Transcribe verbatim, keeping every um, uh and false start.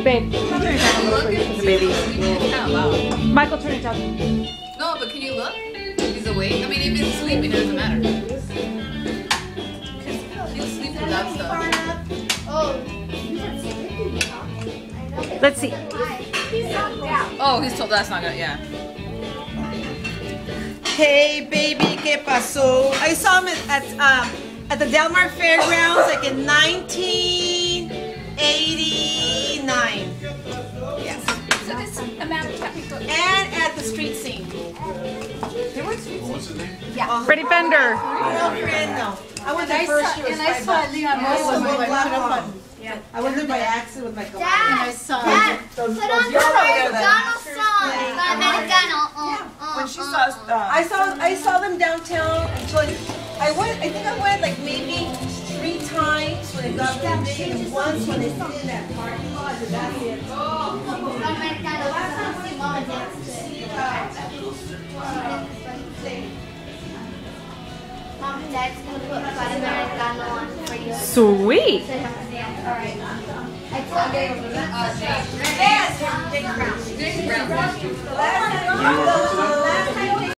babe. Turn it down a little bit for the baby. It's kind of loud. Michael, turn it down. No, but can you look? He's awake. I mean, if he's sleeping, it doesn't matter. He'll sleep with that stuff. Let's see. Oh, he's told that's not gonna. Yeah. Hey baby, ¿qué pasó? I saw him at at, um, at the Del Mar Fairgrounds like in nineteen eighty-nine. Yes. So this And at the street scene. What's his name? Yeah. Freddie Fender. No, friend, no. I went the I first saw- year. and I saw Leon Russell with with my my black button. one. Yeah. I went there by accident with my And I saw Dad, Those- put those on the girls over there that- Americano song. The Americano. Uh, uh, When she uh, saw, uh. uh, I saw, I saw them downtown. Until I went. I think I went like maybe three times when it got really big, and once when they sit in that parking lot. And that's it. The Americano. Last time I see Mama dance to it. Mom and Dad's gonna put Fat Americano on for you. Sweet. Alright. I told her. Yes, Jake Brown. James Brown. The last time I